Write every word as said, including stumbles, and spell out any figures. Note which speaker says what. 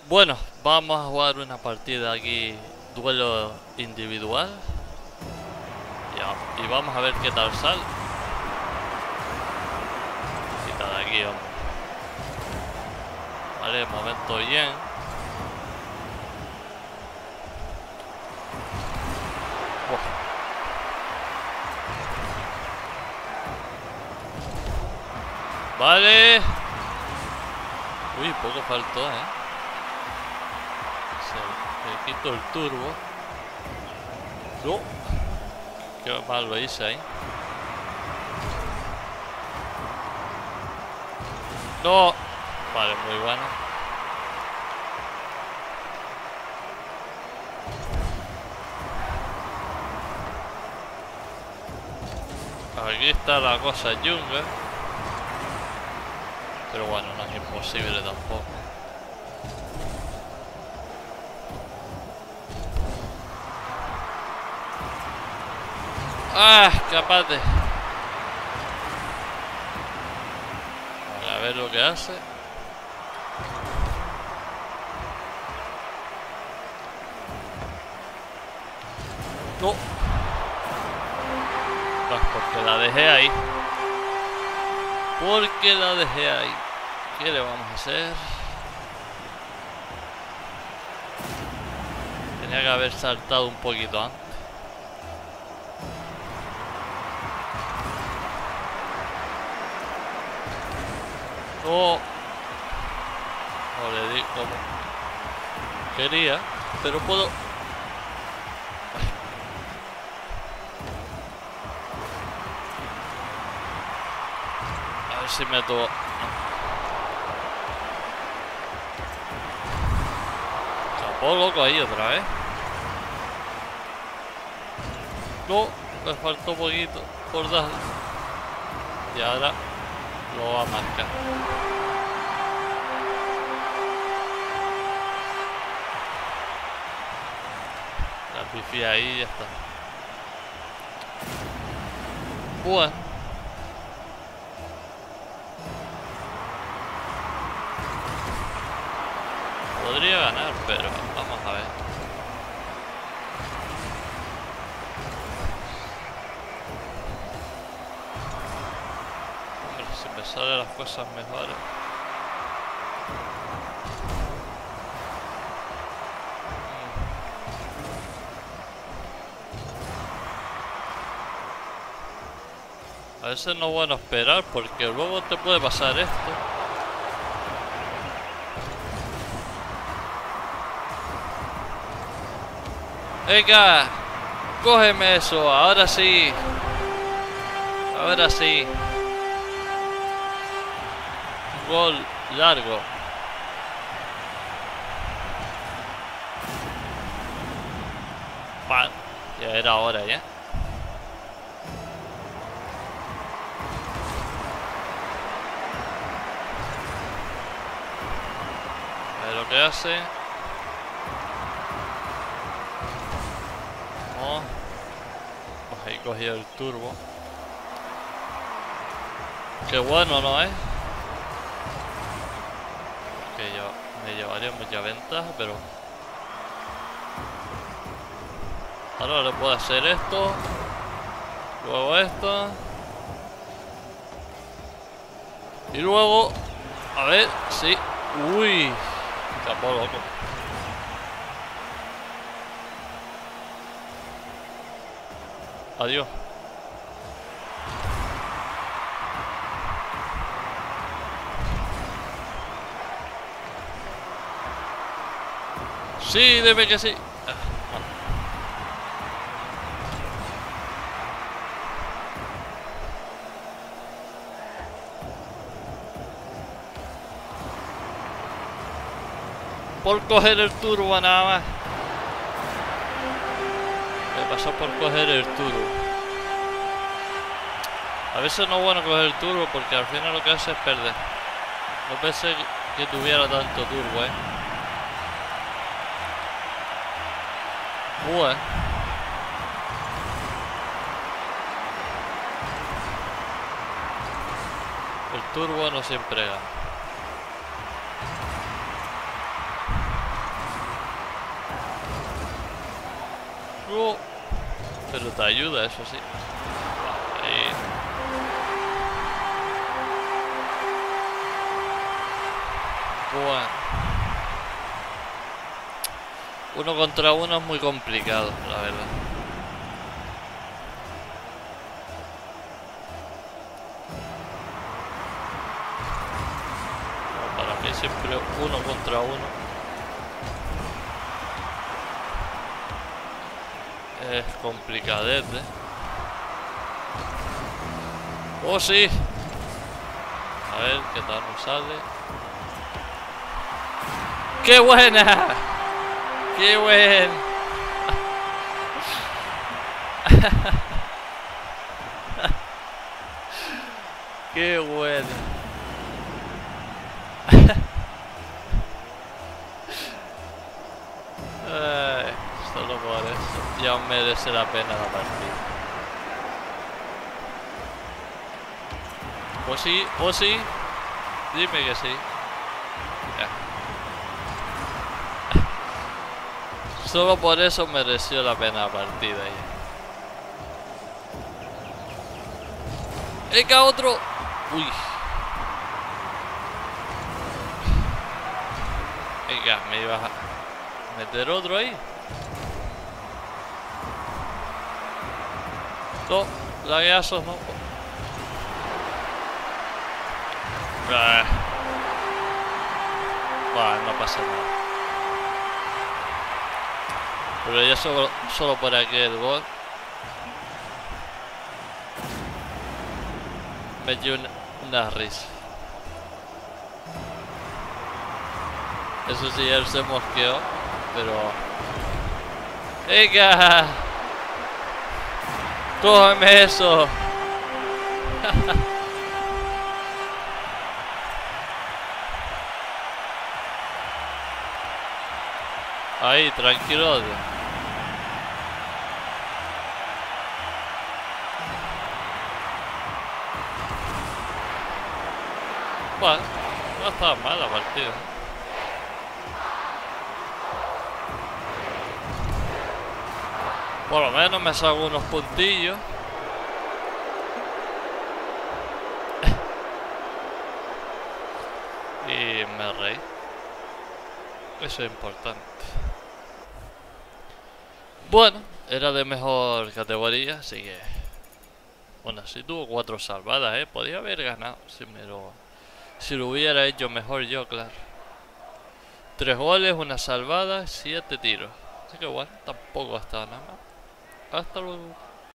Speaker 1: Bueno, vamos a jugar una partida aquí, duelo individual. Ya, y vamos a ver qué tal sale. Quita de aquí, hombre. Vale, momento bien. Buah. Vale. Uy, poco faltó, eh. Se, se quito el turbo. No. Qué mal lo hice ahí. No. Vale, muy bueno. Aquí está la cosa yunga. Pero bueno, no es imposible tampoco. Ah, escapate. Vale, a ver lo que hace. No. Pues porque la dejé ahí. Porque la dejé ahí. ¿Qué le vamos a hacer? Tenía que haber saltado un poquito antes. No. No le di como quería, pero puedo. A ver si meto. No. Capó loco ahí otra vez. No, me faltó poquito por dar. Y ahora lo va a marcar. La pifié ahí y ya está. Bueno. Podría ganar, pero vamos a ver. Hombre, si me salen las cosas mejores. A veces no es bueno esperar porque luego te puede pasar esto. Venga, cógeme eso, ahora sí. Ahora sí. Gol largo. Vale, ya era hora ya. A ver lo que hace. Oh. Pues ahí cogió el turbo. Qué bueno, ¿no es? Que yo me llevaría mucha ventaja, pero ahora le puedo hacer esto. Luego esto. Y luego, a ver, sí. Uy, escapó loco. Adiós. Sí, dime que sí. Ah, no. Por coger el turbo nada más. Me pasó por coger el turbo. A veces no es bueno coger el turbo porque al final lo que hace es perder. No pensé que tuviera tanto turbo, eh. Bueno. El turbo no siempre gana. No. Pero te ayuda, eso sí. Ahí. Bueno. Uno contra uno es muy complicado, la verdad. Para mí siempre uno contra uno es complicadete. Oh sí. A ver qué tal nos sale. ¡Qué buena! ¡Qué buen! ¡Qué bueno! Ay, solo por eso ya merece la pena la partida. ¿O sí? ¿O sí? Dime que sí. Ya. Solo por eso mereció la pena la partida ya. ¡Eca, otro! Uy. Venga, me iba a meter otro ahí. No, lagueazos no. Ah. Bueno, no pasa nada. Pero ya solo, solo por aquel gol me dio una, una risa. Eso sí, él se mosqueó, pero... ¡Venga! ¡Cógeme eso! Ahí, tranquilo. Bueno, no estaba mal la partida. Por lo menos me saco unos puntillos. Y me reí. Eso es importante. Bueno, era de mejor categoría, así que... Bueno, sí tuvo cuatro salvadas, eh. Podía haber ganado si me lo... Si lo hubiera hecho mejor yo, claro. Tres goles, una salvada, siete tiros. Así que bueno, tampoco ha estado nada mal. Hasta luego.